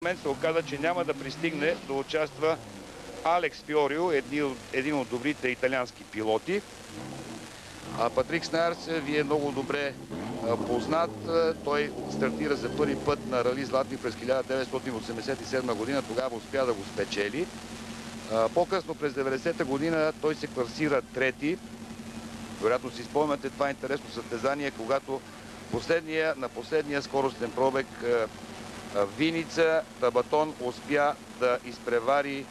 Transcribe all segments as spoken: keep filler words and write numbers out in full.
момент се оказа, че няма да пристигне да участва Алекс Фиорио, един, един от добрите италиански пилоти. А Патрик Снайерс ви е много добре познат. Той стартира за първи път на Рали Златни през хиляда деветстотин осемдесет и седма година. Тогава успя да го спечели. По-късно през деветдесета година той се класира трети. Вероятно си спомняте това интересно състезание, когато последния, на последния скоростен пробег Виница Табатон успя да изпревари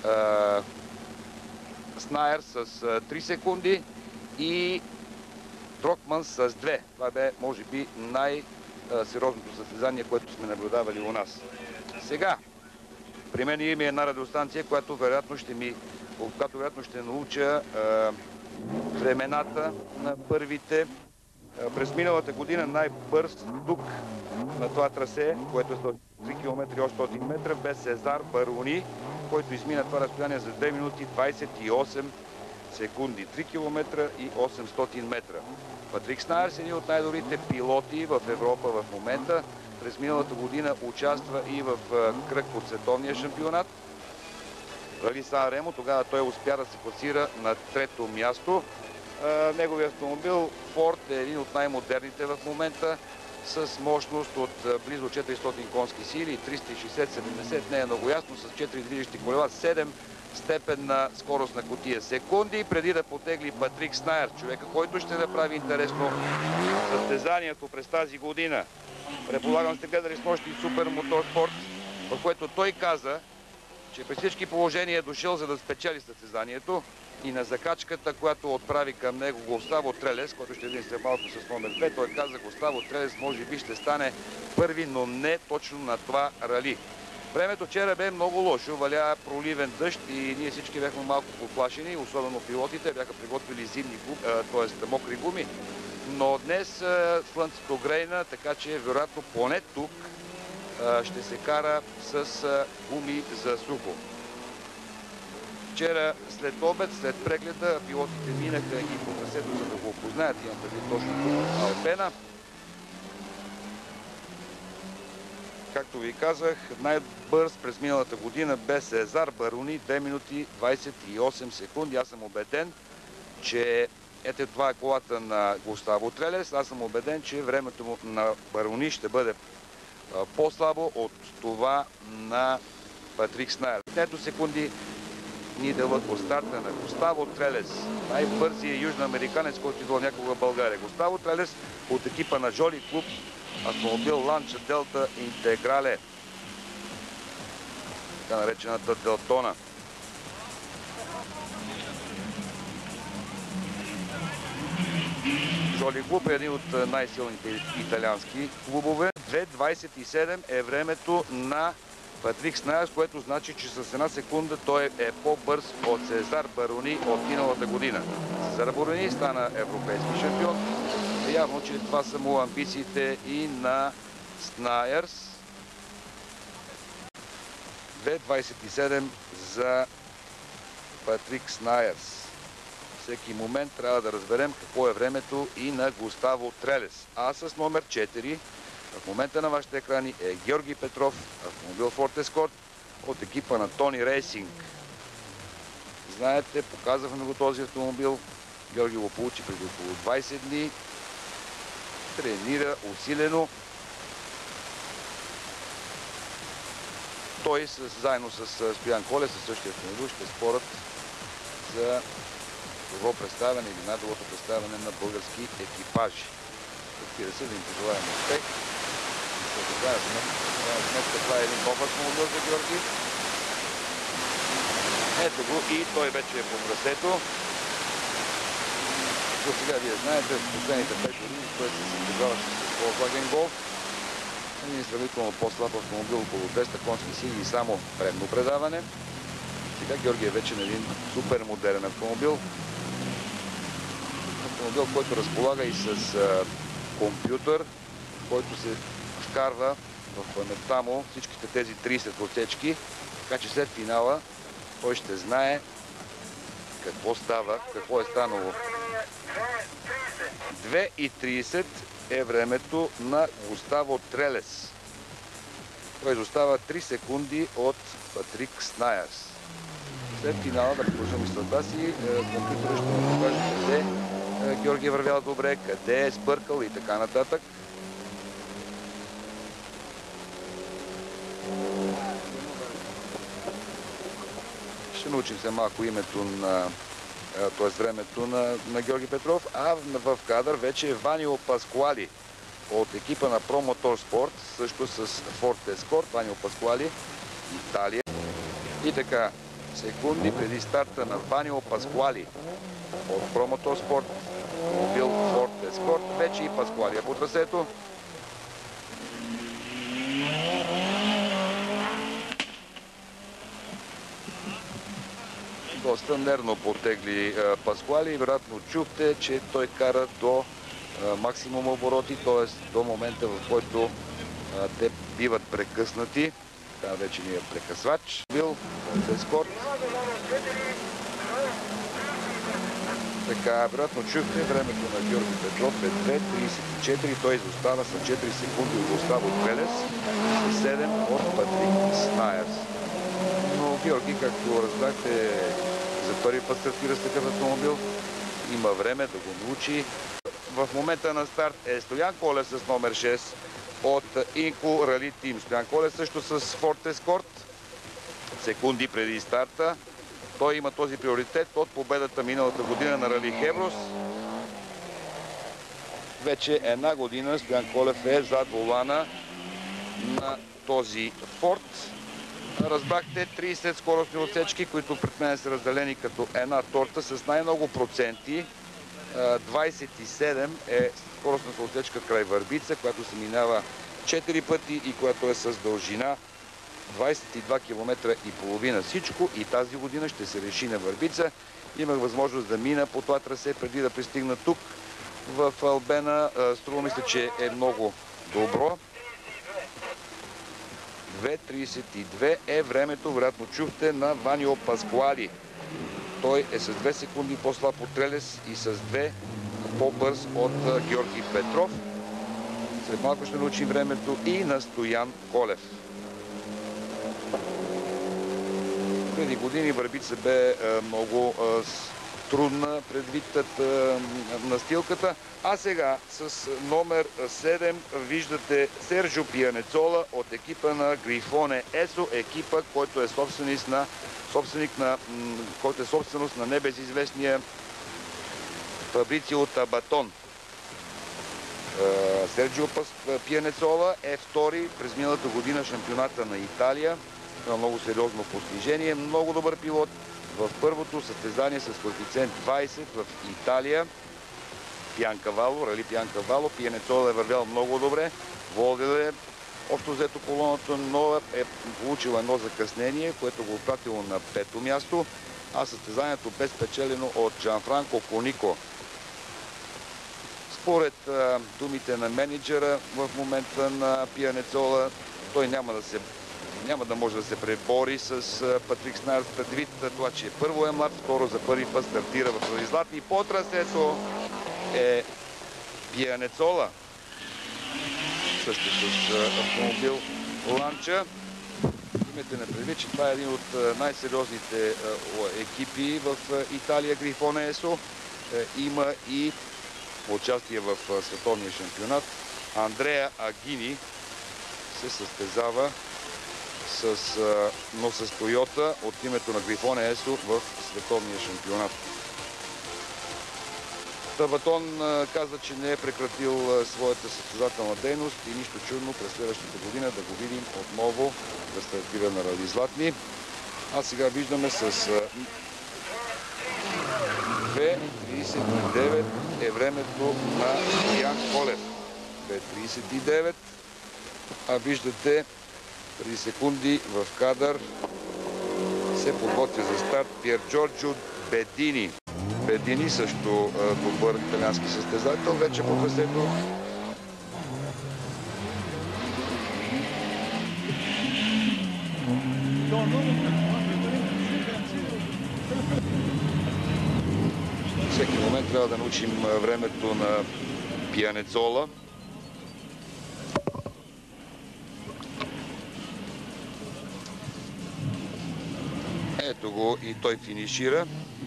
Снайерс с три секунди и Трокман с две. Това бе, може би, най-сериозното състезание, което сме наблюдавали у нас. Сега, при мен има една радиостанция, която вероятно ще ми, която вероятно ще науча е, времената на първите. Е, през миналата година най-бърз тук на това трасе, което е сто и три километра и осемстотин метра, бе Сезар Баруни, който измина това разстояние за две минути двадесет и осем секунди. три километра и осемстотин метра. Патрик Снайерс е един от най-добрите пилоти в Европа в момента. През миналата година участва и в кръг от световния шампионат. Рали Сан Ремо, тогава той успя да се класира на трето място. Неговият автомобил Форд е един от най-модерните в момента, с мощност от близо четиристотин конски сили, триста и шейсет седемдесет, не е много ясно, с четири движещи колела, седем степенна скорост на кутия секунди, преди да потегли Патрик Снайерс, човека, който ще направи интересно състезанието през тази година. Предполагам, сте гледали с нощи Супер Моторспорт, в което той каза, че при всички положения е дошъл за да спечели състезанието и на закачката, която отправи към него Густаво Трелес, който ще видим след малко с номер две, той каза, Густаво Трелес може би ще стане първи, но не точно на това рали. Времето вчера бе много лошо, валя проливен дъжд и ние всички бяхме малко поплашени, особено пилотите бяха приготвили зимни гуми, т.е. мокри гуми. Но днес слънцето грейна, така че вероятно поне тук ще се кара с гуми за сухо. Вчера след обед, след прегледа, пилотите минаха и по трасето, за да го опознаят, имам преди точно Алпена. Както ви казах, най-бърз през миналата година бе Сезар Баруни, две минути двадесет и осем секунди. Аз съм убеден, че ето това е колата на Густаво Трелес. Аз съм убеден, че времето му на Баруни ще бъде по-слабо от това на Патрик Снайерс. Ето секунди ни делът по старта на Густаво Трелес, най-бързият южноамериканец, който идва някога в България. Густаво Трелес от екипа на Жоли Клуб автомобил Ланча Делта Интеграле, така наречената Делтона. Жоли Клуб е един от най-силните италиански клубове. две двадесет и седем е времето на Патрик Снайерс, което значи, че с една секунда той е по-бърз от Сезар Баруни от миналата година. Сезар Баруни стана европейски шампион. Явно, че това са му амбициите и на Снайерс. две двадесет и седем за Патрик Снайерс. Всеки момент трябва да разберем какво е времето и на Густаво Трелес. А с номер четири в момента на вашите екрани е Георги Петров, автомобил Форд Ескорт от екипа на Тони Рейсинг. Знаете, показахме го този автомобил. Георги го получи преди около двадесет дни. Тренира усилено. Той с, заедно с Стоян Колев, със същия автомобил, ще спорят за добро представяне или най-доброто представяне на български екипажи. Разбира се, да им пожелаем успех. Това е един добър автомобил за Георги. Ето го и той вече е по трасето. До сега вие знаете, в последните пет години той се състезаваше с Volkswagen Golf. Един сравнително по-слаб автомобил, около двеста конски сили и само предно предаване. Сега Георги е вече на един супер модерен автомобил. Автомобил, който разполага и с а, компютър, който се вкарва в паметта му всичките тези тридесет отсечки, така че след финала той ще знае какво става, какво е станало. две и тридесет е времето на Густаво Трелес. Той изостава три секунди от Патрик Снайърс. След финала, да продължа мисълта си, компютърът ще му покаже къде Георги е вървял добре, къде е сбъркал и така нататък. Ще научим се малко името на, т.е. времето на, на Георги Петров, а в кадър вече е Ванио Паскуали от екипа на Pro Motorsport, също с Ford Escort. Ванио Паскуали, Италия. И така, секунди преди старта на Ванио Паскуали от Pro Motorsport, автомобил Ford Escort, вече и Паскуали е по трасето. Доста нервно потегли Паскуали и вероятно чухте, че той кара до максимум обороти, т.е. до момента, в който те биват прекъснати. Това вече ни е прекъсвач. Бил Ескорт. Така, вероятно чухте, времето на Георги Петров е две тридесет и четири. Той изостава с четири секунди изостава от Велес, с седем от Патрик Снайърс. Но Георги, както разбрахте, за първи път стартира с такъв автомобил. Има време да го научи. В момента на старт е Стоян Колев с номер шест от Инко Рали Тим. Стоян Колев също с Ford Escort. Секунди преди старта. Той има този приоритет от победата миналата година на Рали Хеброс. Вече една година Стоян Колев е зад волана на този Ford. Разбрахте тридесет скоростни отсечки, които пред мен са разделени като една торта с най-много проценти. двадесет и седем е скоростната отсечка край Върбица, която се минава четири пъти и която е с дължина двадесет и два километра и половина. Всичко и тази година ще се реши на Върбица. Имах възможност да мина по това трасе преди да пристигна тук в Албена. Струва ми се, че е много добро. две тридесет и две е времето, вероятно чухте, на Ванио Паскуали. Той е с две секунди по-слаб от Трелес и с две по-бърз от Георги Петров. След малко ще научим времето и на Стоян Колев. Преди години Върбица бе много трудна предвид настилката. А сега с номер седем виждате Серджо Пианецола от екипа на Грифоне Есо, екипа, който е собственик на, собственик на, който е собственост на небезизвестния Фабрицио Табатон. Серджо Пианецола е втори през миналата година шампионата на Италия. Това е много сериозно постижение. Много добър пилот. В първото състезание с коефициент двадесет в Италия, Пианкавало, Рали Пианкавало, Пианецола е вървял много добре, водил е общо взето колоната, но е получил едно закъснение, което го отпратило на пето място, а състезанието бе спечелено от Джанфранко Конико. Според а, думите на менеджера в момента на Пианецола, той няма да се Няма да може да се пребори с Патрик Снайърс предвид това, че първо е млад, второ за първи път стартира в Рали Златни. По трасето е Пианецола, също с автомобил Ланча. Имайте на предвид, че това е един от най-сериозните екипи в Италия, Грифоне Есо. Има и участие в световния шампионат. Андреа Агини се състезава с, но с Тойота от името на Грифоне Есо в световния шампионат. Табатон каза, че не е прекратил своята състезателна дейност и нищо чудно през следващата година да го видим отново да стартира на Рали Златни. А сега виждаме с две тридесет и девет е времето на Стоян Колев. две тридесет и девет, а виждате преди секунди в кадър се подготвя за старт Пиер Джорджо Бедини. Бедини също добър италиански състезател, вече по трасето. Всеки момент трябва да научим времето на Пианецола. Ето го и той финишира.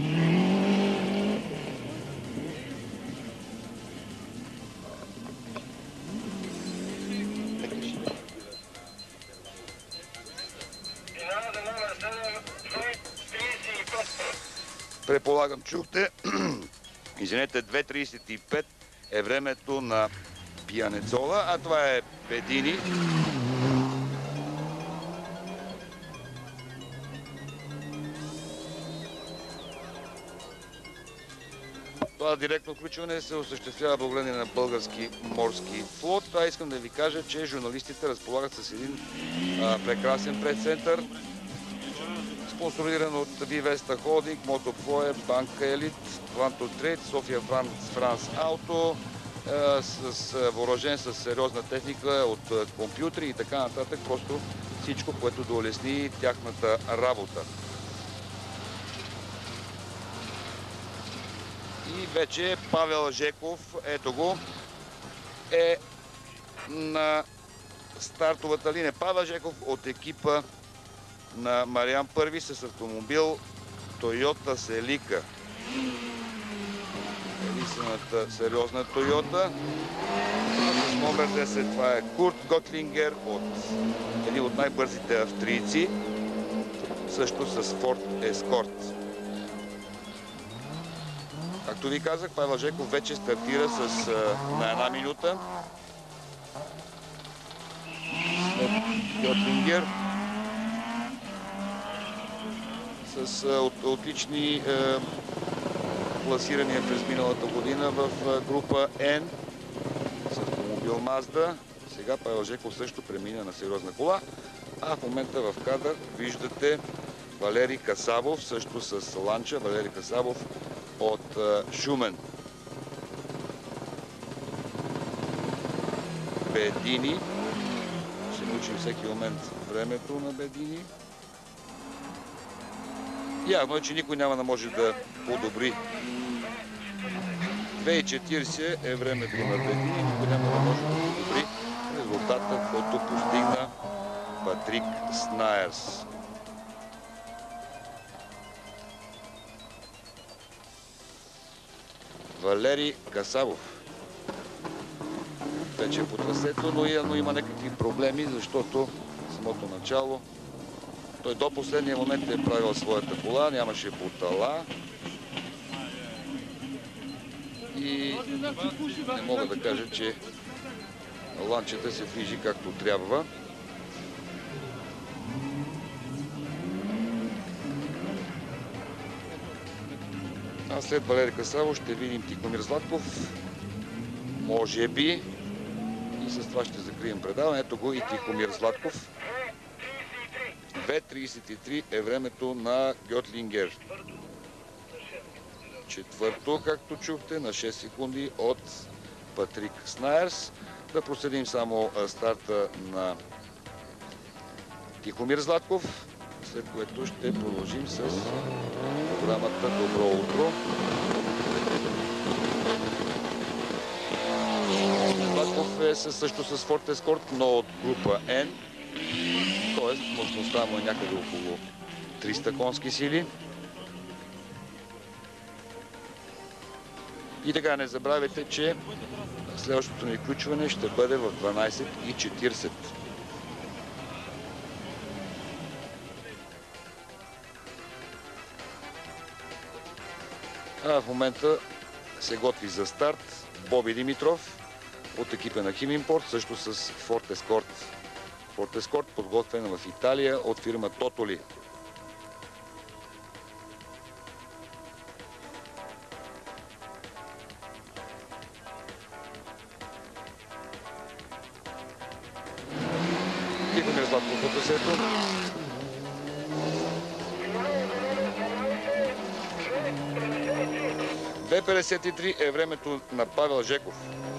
Предполагам, чухте. Извинете, две тридесет и пет е времето на Пианецола, а това е Бедини. Това директно включване се осъществява благодарение на Български морски флот. А искам да ви кажа, че журналистите разполагат с един а, прекрасен пресцентър, спонсориран от Вивеста Холдинг, Мотопоe, Банка Елит, Ванто Трейд, София Франс, Франс Ауто, с, с, въоръжен с сериозна техника от компютри и така нататък. Просто всичко, което да улесни тяхната работа. И вече Павел Жеков, ето го, е на стартовата линия. Павел Жеков от екипа на Мариан Първи с автомобил Тойота Селика. Единствената сериозна Тойота. С номер десет това е Курт Готлингер, от един от най-бързите австрийци, също с Ford Escort. Както ви казах, Павел Жеков вече стартира с, на една минута. След Готлингер. С от, отлични е, класирания през миналата година в е, група N с автомобил Mazda. Сега Павел Жеков също премина на сериозна кола. А в момента в кадър виждате Валери Касабов, също с Ланча. Валери Касабов от е, Шумен. Бедини. Ще научим всеки момент времето на Бедини. Явно е, че никой няма да може да подобри. две и четиридесет е времето на Бедини, никой няма да може да подобри резултата, който постигна Патрик Снайерс. Валери Касабов. Вече е по трасето, но явно има някакви проблеми, защото в самото начало той до последния момент е правил своята кола, нямаше бутала. И не мога да кажа, че ланчета се движи както трябва. А след Валери Касабов ще видим Тихомир Златков. Може би. И с това ще закрием предаването. Ето го и Тихомир Златков. две тридесет и три е времето на Гьотлингер. Четвърто, както чухте, на шест секунди от Патрик Снайерс. Да проследим само старта на Тихомир Златков, след което ще продължим с програмата Добро утро. Златков е също с Ford Escort, но от група N. Тоест, мощността му е някъде около триста конски сили. И така, не забравяйте, че следващото ни включване ще бъде в дванадесет и четиридесет. А в момента се готви за старт Боби Димитров от екипа на Химимпорт, също с Ford Escort. Ford Escort, подготвена в Италия от фирма Тотоли. Тихомир Златков по трасето. две петдесет и три е времето на Павел Жеков.